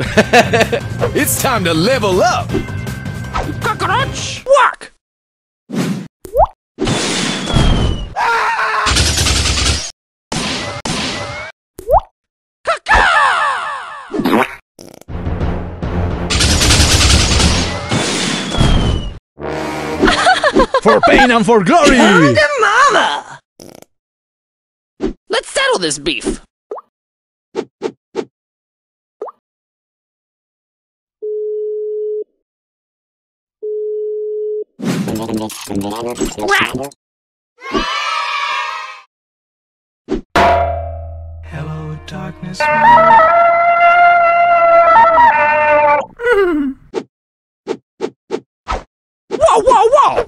It's time to level up! Cockroach! Walk! For pain and for glory! Mama! Let's settle this beef. Hello, darkness. Whoa, whoa, whoa!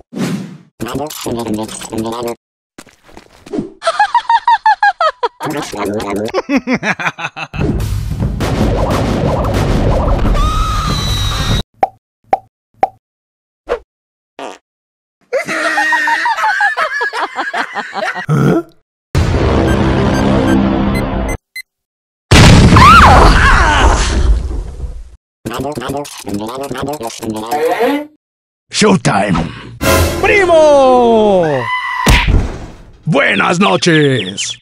Huh? Showtime! ¡Primo! Buenas noches.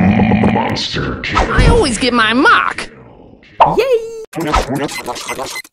Monster kill. I always get my mock. Yay!